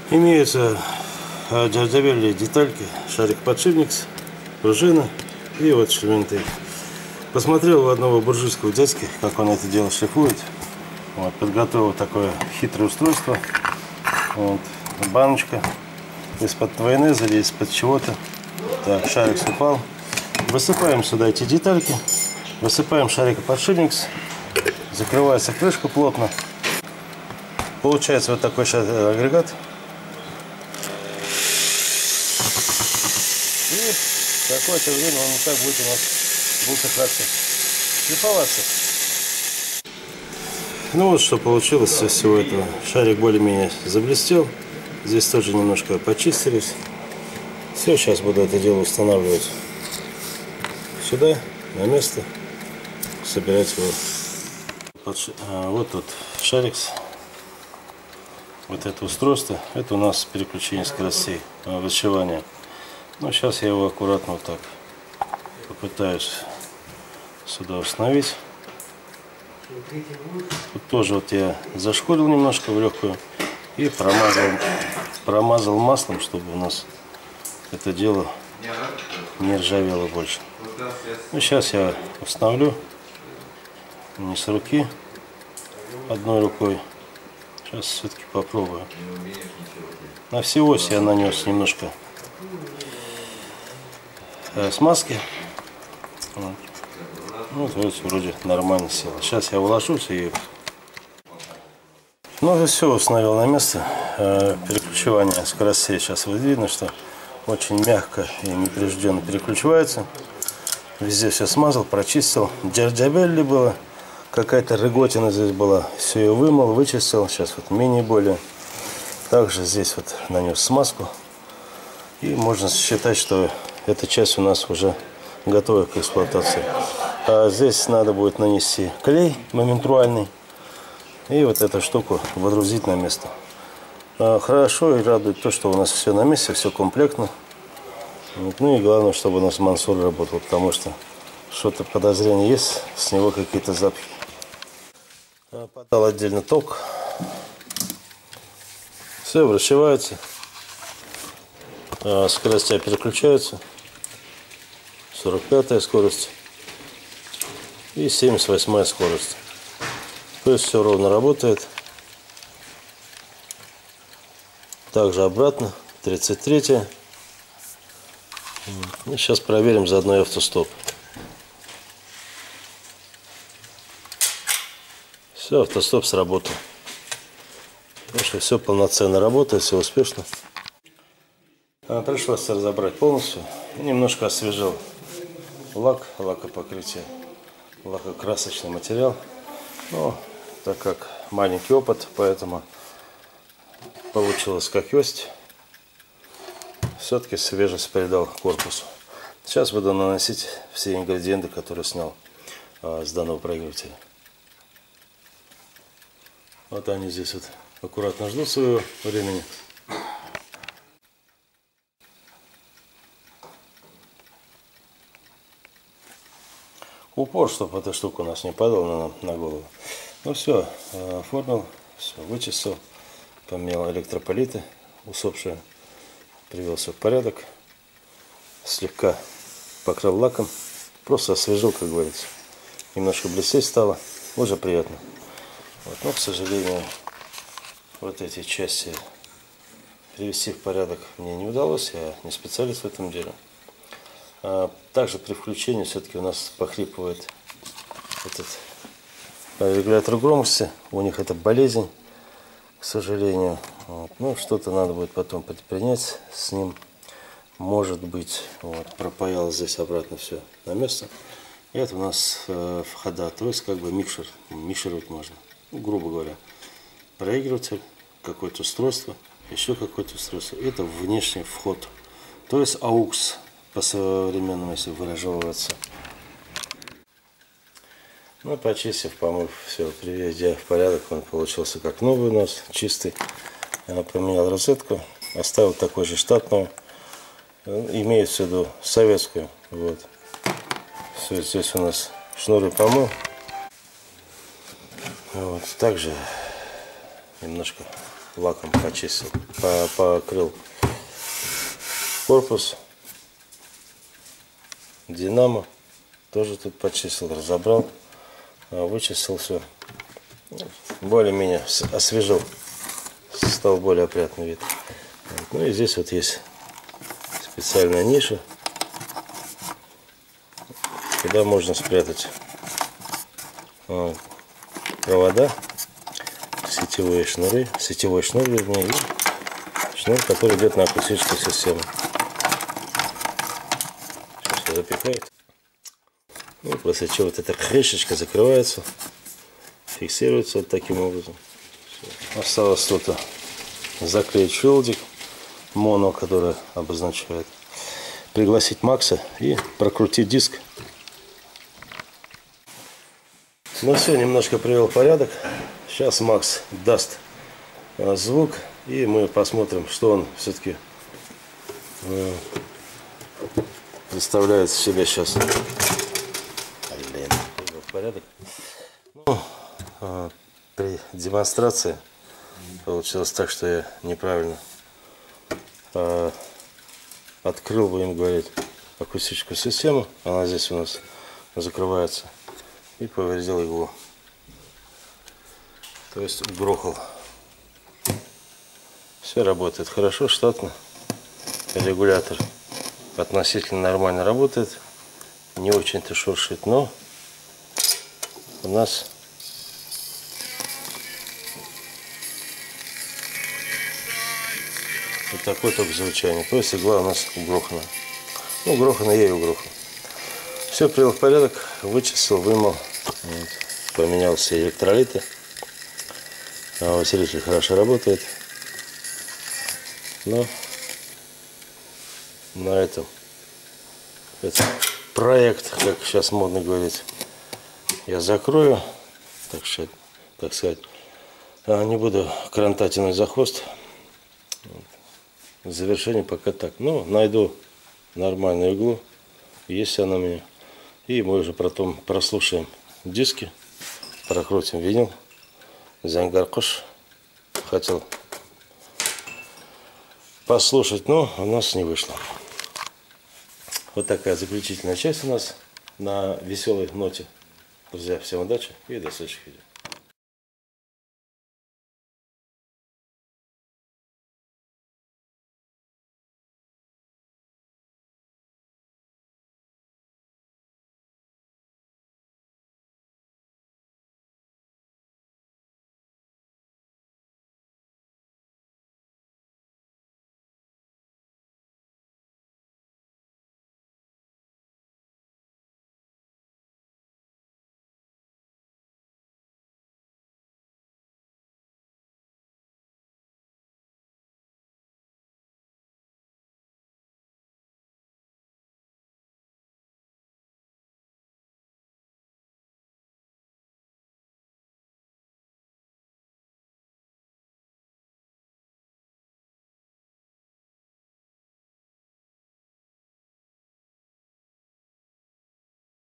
Имеются джарджавельные детальки, шарик-подшипник, пружина и вот швинты. Посмотрел у одного буржуйского дядьки, как он это дело шлифует. Вот, подготовил такое хитрое устройство. Вот, баночка из-под майонеза или из-под чего-то. Так, шарик упал. Высыпаем сюда эти детальки. Высыпаем шарик-подшипник. Закрывается крышка плотно. Получается вот такой агрегат. И какое-то время он так будет у нас бултыхаться, шлифоваться. Ну вот что получилось из всего этого. Шарик более-менее заблестел. Здесь тоже немножко почистились. Все, сейчас буду это дело устанавливать сюда, на место. Собирать его. Вот тут шарик. Вот это устройство. Это у нас переключение скоростей врачевания. Ну, сейчас я его аккуратно вот так попытаюсь сюда установить. Тут тоже вот я зашкурил немножко в легкую и промазал маслом, чтобы у нас это дело не ржавело больше. Ну, сейчас я установлю не с руки, одной рукой. Сейчас все-таки попробую. На всю ось я нанес немножко смазки. Вот, вроде нормально сел. Сейчас я уложусь и... Ну, все установил на место. Переключивание скоростей. Сейчас вот видно, что очень мягко и непринужденно переключивается. Везде все смазал, прочистил. Джарджавелли было. Какая-то рыготина здесь была. Все ее вымыл, вычистил. Сейчас вот менее-более. Также здесь вот нанес смазку. И можно считать, что эта часть у нас уже готова к эксплуатации. А здесь надо будет нанести клей моментуальный. И вот эту штуку водрузить на место. Хорошо и радует то, что у нас все на месте, все комплектно. Ну и главное, чтобы у нас Мансур работал, потому что что-то подозрение есть, с него какие-то запахи. Подал отдельно ток. Все вращивается. Скорости переключаются. 45-я скорость и 78-я скорость. То есть все ровно работает. Также обратно 33-я. И сейчас проверим заодно и автостоп. Все, автостоп сработал. Потому что все полноценно работает, все успешно. Пришлось разобрать полностью. Немножко освежил лакопокрытие, лакокрасочный материал. Но так как маленький опыт, поэтому получилось как есть. Все-таки свежесть придал корпусу. Сейчас буду наносить все ингредиенты, которые снял с данного проигрывателя. Вот они здесь вот аккуратно ждут своего времени. Упор, чтобы эта штука у нас не падала на голову. Ну все, оформил, все вычистил, поменял электрополиты усопшие, привел все в порядок, слегка покрыл лаком, просто освежил, как говорится. Немножко блестеть стало, уже приятно. Вот, но, к сожалению, вот эти части привести в порядок мне не удалось, я не специалист в этом деле. Также при включении все-таки у нас похрипывает этот регулятор громкости. У них это болезнь, к сожалению. Вот. Ну, что-то надо будет потом предпринять с ним. Может быть, вот, пропаяло здесь обратно все на место. И это у нас входа, то есть как бы микшировать можно. Ну, грубо говоря, проигрыватель, какое-то устройство, еще какое-то устройство. Это внешний вход, то есть AUX. По-современному, если выраживаться. Ну, почистив, помыв, все, приведя в порядок, он получился как новый у нас, чистый. Я поменял розетку, оставил такой же штатную, имеется в виду советскую. Вот. Все, здесь у нас шнуры помыл. Вот. Также немножко лаком почистил, покрыл корпус. Динамо тоже тут почистил, разобрал, вычистил все. Более-менее освежил, стал более опрятный вид. Ну и здесь вот есть специальная ниша, куда можно спрятать провода, сетевой шнур, вернее, и шнур, который идет на акустическую систему. Сейчас я запихаю. Ну, после чего вот эта крышечка закрывается, фиксируется вот таким образом. Все. Осталось тут заклеить щелдик моно, который обозначает, пригласить Макса и прокрутить диск. Ну все, немножко привел в порядок. Сейчас Макс даст звук, и мы посмотрим, что он все-таки представляет в себе сейчас. Блин, привел в порядок. Ну, при демонстрации получилось так, что я неправильно открыл, будем говорить, акустическую систему. Она здесь у нас закрывается. И повредил иглу. То есть грохал. Все работает хорошо, штатно. Регулятор относительно нормально работает. Не очень-то шуршит, но у нас вот такое только звучание. То есть игла у нас грохана. Ну, грохана, я ее грохал. Все привел в порядок, вычистил, вымыл, вот, поменял все электролиты. Усилитель хорошо работает. Но на этом этот проект, как сейчас модно говорить, я закрою. Так что, так сказать, не буду крантать тянуть за хвост. Вот. Завершение пока так. Ну, найду нормальную иглу, есть она у меня. И мы уже потом прослушаем диски, прокрутим винил. Зангар-Куш хотел послушать, но у нас не вышло. Вот такая заключительная часть у нас на веселой ноте. Друзья, всем удачи и до следующих видео.